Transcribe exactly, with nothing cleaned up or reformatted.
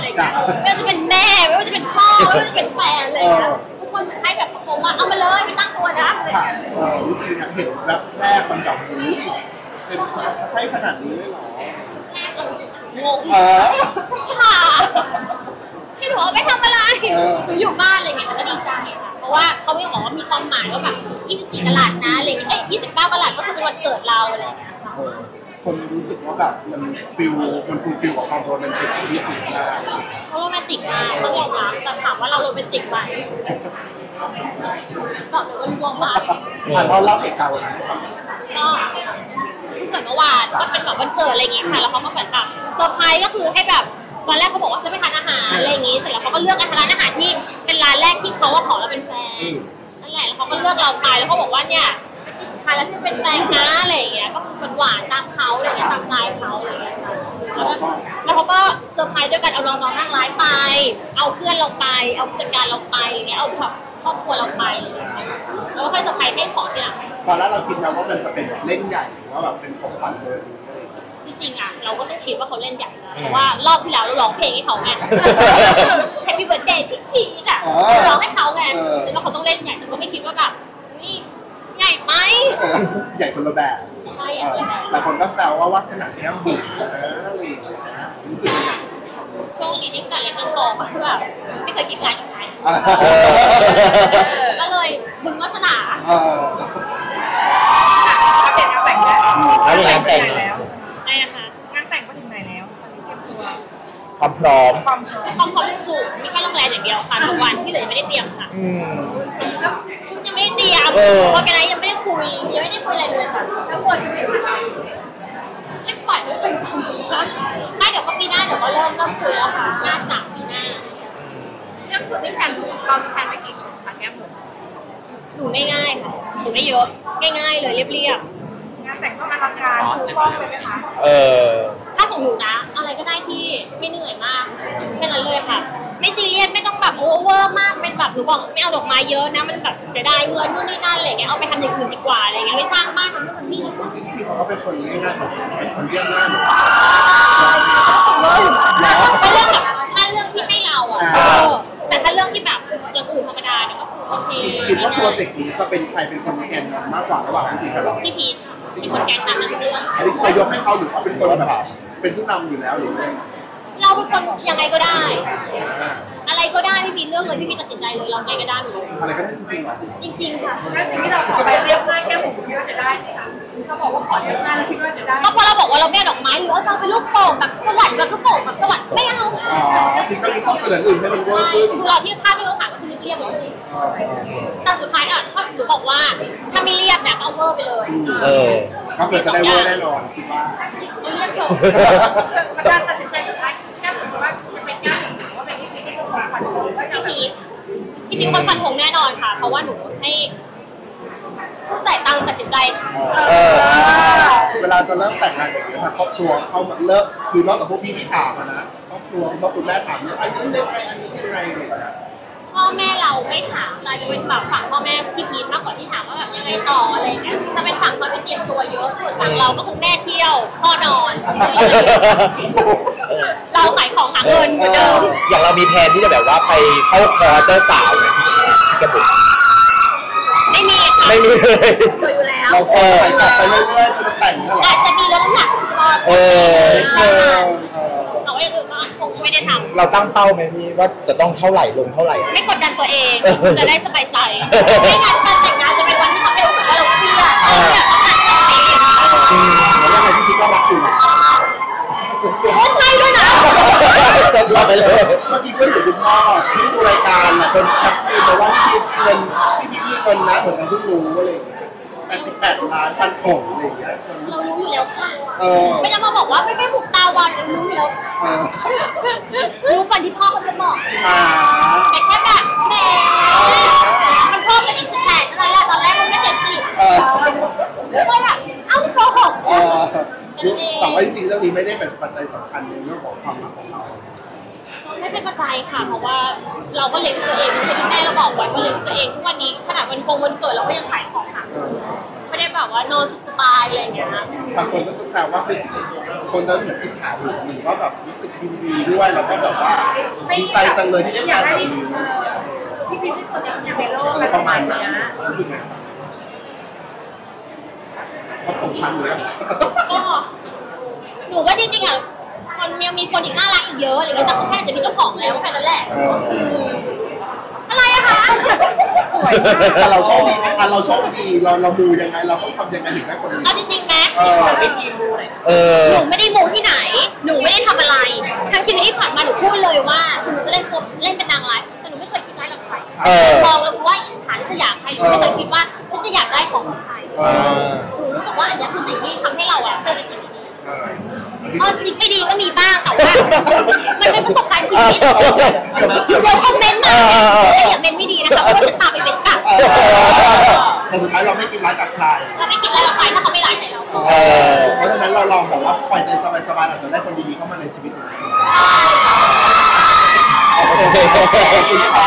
อะไรเงี้ยไม่ว่าจะเป็นแม่ไม่ว่าจะเป็นพ่อไม่ว่าจะเป็นแฟนอะไรเงี้ยทุกคนให้แบบประคองว่าเอามาเลยไม่ตั้งตัวนะรู้สึกอย่างเห็นแบบแรกมันแบบนี้เป็นให้ขนาดนี้เลยเหรอแรกเราสิงงค่ะที่หนูเอาไปทำอะไรหนูอยู่บ้านอะไรเงี้ยแต่ก็ดีใจค่ะเพราะว่าเขาไม่บอกว่ามีความหมายว่าแบบยี่สิบสี่กะรัตนะอะไรเงี้ยเอ้ยยี่สิบเก้ากะรัตก็คือเป็นวันเกิดเราอะไรเงี้ยคนรู้สึกว่าแบบมันฟิลมันฟูลฟิลกับความโรแมนติกที่ดีมากเขาโรแมนติกมากต้องยอมรับแต่ถามว่าเราโรแมนติกไหมตอบเลยว่ารวมมากอ่านตอนเล่าเหตุการณ์วันนั้นก็คือเกิดเมื่อวานก็เป็นแบบวันเกิดอะไรอย่างงี้ค่ะแล้วเขาก็เหมือนแบบเซอร์ไพรส์ก็คือให้แบบตอนแรกเขาบอกว่าจะไปทานอาหารอะไรอย่างงี้เสร็จแล้วเขาก็เลือกร้านอาหารที่เป็นร้านแรกที่เขาว่าขอเราเป็นแฟนนั่นแหละแล้วเขาก็เลือกเราไปแล้วเขาบอกว่าเนี่ยที่สุดท้ายแล้วที่เป็นแฟนนะอะไรอย่างเงี้ยก็คือเป็นหวานตามเขาอะไรเงี้ยตามสไตล์เขาอะไรเงี้ยแล้วก็แล้วเขาก็เซอร์ไพรส์ด้วยกันเอาน้องๆนั่งไลฟ์ไปเอาเพื่อนเราไปเอาผู้จัดการเราไปอย่างเงี้ยเอาแบบครอบครัวเราไปแล้วก็ค่อยเซอร์ไพรส์ให้ของทีหลังตอนแรกเราคิดนะว่ามันจะเป็นเล่นใหญ่ว่าแบบเป็นของขวัญเลยจริงๆอ่ะเราก็ต้องคิดว่าเขาเล่นใหญ่นะเพราะว่ารอบที่แล้วเราร้องเพลงให้เขาไง Happy Birthday ที่พีทอ่ะร้องให้เขาไงฉันว่าเขาต้องเล่นใหญ่แต่ก็ไม่คิดว่าแบบนี่ใหญ่ไหมใหญ่คนละแบบใช่อะแต่คนก็แซวว่าวาสนาแก้มบุ๋มรู้สึกยังไงโชคดีที่แต่เล็กจนโตก็แบบไม่เคยกินงานกับใครก็เลยบุญวาสนาอัปเดตงานแต่งแล้วงานแต่งแล้วไอ้นะคะงานแต่งก็ถึงไหนแล้วตอนนี้เตรียมตัวความพร้อมความพร้อมความพร้อมสูงมีแค่โรงแรมอย่างเดียวค่ะทุกวันที่เหลือไม่ได้เตรียมค่ะชุดยังไม่ได้เตรียมพอแกนั้นยังไม่ได้คุยยังไม่ได้คุยอะไรเลยค่ะแล้วปวดจะไม่ไหวจะปล่อยไม่เป็นความสุขสักถ้าเดี๋ยวก็ปีหน้าเดี๋ยวก็เริ่มเริ่มคุยแล้วค่ะน่าจะปีหน้าเรื่องชุดที่แพนเราจะแพนไปกี่ชุดคะแก้มหนูหนูง่ายๆค่ะหนูไม่เยอะง่ายๆเลยเรียบๆงานแต่งต้องอลังการฟูฟ้องเลยไหมคะเออถ้าของหนูนะอะไรก็ได้ที่ไม่เหนื่อยมากแค่นั้นเลยค่ะไม่ซีเรียสไม่ต้องแบบโอเวอร์มากเป็นแบบหนูบอกไม่เอาดอกไม้เยอะนะมันแบบเสียดายเงินนู่นนี่นั่นอะไรเงี้ยเอาไปทำอย่างอื่นดีกว่าอะไรเงี้ยไม่สร้างบ้านทำนู่นทำนี่ดีกว่าจริงๆพี่เขาก็เป็นคนง่ายๆเป็นคนเรียบง่ายถ้าเรื่องแบบถ้าเรื่องที่ให้เราอ่ะแต่ถ้าเรื่องที่แบบอย่างอื่นธรรมดาเนี่ยก็คือโอเคคิดว่าโปรเจกต์นี้จะเป็นใครเป็นคนแกนมากกว่าระหว่างพี่พีทกับเราพี่พีทเป็นคนแกนนำในทุกเรื่องอันนี้ไปยกให้เขาหรือเขาเป็นคนแบบเป็นผู้นำอยู่แล้วหรือไงเราเป็นคนยังไงก็ได้อะไรก็ได้พี่พีทเรื่องเลยพี่พีทตัดสินใจเลยเราไงก็ได้อยู่เลยอะไรก็ได้จริงๆหรอจริงๆค่ะแล้วสิ่งที่เราขอไปเรียบง่ายแค่ผมคิดว่าจะได้ไหมคะเขาบอกว่าขอเรียบง่ายแล้วคิดว่าจะได้ก็พอเราบอกว่าเราแก้ดอกไม้หรือเราเป็นลูกโป่งแบบสวรรค์แบบลูกโป่งแบบสวรรค์ไม่เอาอ๋อชิคก็มีข้อเสนออื่นให้มันเวิร์กขึ้นคือเราที่ภาพที่เราถามก็คือเรียบเลยแต่สุดท้ายอ่ะถ้าหนูบอกว่าถ้าไม่เรียบเนี่ยก็เอาเวอร์ไปเลยเออก็คือจะได้เวอร์แน่นอนคิดว่าเรียบเถอะการตัดสินใจสุดท้ายแก้ผมว่าจะเป็นแก้ผมว่าเป็นพี่พีทที่เป็นคนฟันธงว่าจะพี่พีทพี่พีทคนฟันธงแน่นอนค่ะเพราะว่าหนูให้ผู้จ่ายตังค์ตัดสินใจเวลาจะเริ่มแต่งงานอย่างนี้ค่ะครอบครัวเขาแบบเลิกคือนอกจากพวกพี่ที่ถามนะครอบครัวคุณพ่อคุณแม่ถามเนี่ยอันนี้ได้ไงอันนี้ยังไงอะไรอย่างเงี้ยพ่อแม่เราไม่ถามเราจะเป็นแบบฝั่งพ่อแม่พี่พีทมากกว่าที่ถามว่าแบบยังไงต่ออะไรอย่างเงี้ยจะเป็นฝั่งเขาจะเตรียมตัวเยอะส่วนฝั่งเราก็คือแม่เที่ยวพ่อนอนเราขายของหาเงินเหมือนเดิมอย่างเรามีแผนที่จะแบบว่าไปเข้าคอร์สเจ้าสาวไหมกระบุกไม่มีค่ะไม่มีเลยสวยอยู่แล้วเราเออไปเรื่อยๆจะแต่งกันหรออาจจะมีลดน้ำหนักเออแต่ว่าอย่างอื่นก็คงไม่ได้ทำเราตั้งเป้าไหมพี่ว่าจะต้องเท่าไหร่ลงเท่าไหร่ไม่กดดันตัวเองจะได้สบายใจไม่งั้นการแต่งงานจะเป็นวันที่ทำให้รู้สึกว่าเราเครียดเครียดต้องการทำเองแล้วยังไงพี่คิดว่ารักอยู่ใช่ด้วยนะจะรอไปเลยเมื่อกี้ก็อยู่คุณพ่อที่ดูรายการน่ะคนทักพี่บอกว่าพี่เงินพี่พี่เงินนะเหมือนกันเพิ่งรู้อะไรอย่างเงี้ยแปดสิบแปดล้านพันผงอะไรอย่างเงี้ยเรารู้อยู่แล้วค่ะไม่ต้องมาบอกว่าไม่ไม่ผูกตาวันรู้อยู่แล้วรู้ก่อนที่พ่อเขาจะบอกแต่แค่แบบแหมมันเพิ่มเป็นอีกสิบแปดนั่นแหละตอนแรกมันไม่เจ็ดสิบก็แบบเอ้าโกหกแต่ว่าจริงๆเรื่องนี้ไม่ได้เป็นปัจจัยสำคัญในเรื่องของความรักของเราไม่เป็นปัจจัยค่ะเพราะว่าเราก็เลี้ยงตัวเองนี่ที่แม่เราบอกไว้ว่าเลี้ยงตัวเองทุกวันนี้ขนาดวันคงวันเกิดเราก็ยังขายของค่ะไม่ได้แบบว่านอนสุขสบายอะไรอย่างเงี้ยบางคนก็แซวว่าเป็นคนจะเหมือนอิจฉาหรือหรือว่าแบบรู้สึกยินดีด้วยแล้วก็แบบว่าดีใจจังเลยที่ได้อแฟยากนให้แบบนี้พี่พีชเป็นคนเดียวในโลกอะอะไร ไรปประ ระมามาณณนั้นเนี้ยรู้สึกไงเขาตกชั้นอยู่แล้วก็หนูว่าจริงๆอ่ะคนยังมีคนอีกน่ารักอีกเยอะอะไรเงี้ยแต่เขาแค่จะมีเจ้าของแล้วแค่นั้นแหละมอะไรอะคะสวยมากแต่เราโชคดีอ่ะเราโชคดีเราเรามูยังไงเราต้องทำยังไงถึงได้คนนี้เอาจริงๆนะเออไม่ทีมูเลยเออหนูไม่ได้มูที่ไหน หนูไม่ได้ทำอะไรทั้งชีวิตที่ผ่านมาหนูพูดเลยว่าหนูจะเล่นตัวเล่นเป็นนางร้ายแต่หนูไม่เคยคิดร้ายกับใครเออมองเลยว่าอิจฉาที่จะอยากใครหนูไม่เคยคิดว่าฉันจะอยากได้ของของใครเออหนูรู้สึกว่าอันนี้คือสิ่งที่ทำให้เราอะเจอแต่สิ่งดีเออๆเออดีไม่ดีก็มีบ้างแต่ว่ามันเป็นประสบการณ์ชีวิตเดี๋ยวคอมเมนต์มาไม่อย่าเมนไม่ดีนะคะเพราะว่าฉันตามไปเมนกลับแต่สุดท้ายเราไม่คิดร้ายกับใครเราไม่คิดอะไรกับใครถ้าเขาไม่ร้ายใส่เราเออเพราะฉะนั้นเราลองแบบว่าปล่อยใจสบายๆอาจจะได้คนดีๆเข้ามาในชีวิตของเราขอบคุณค่ะ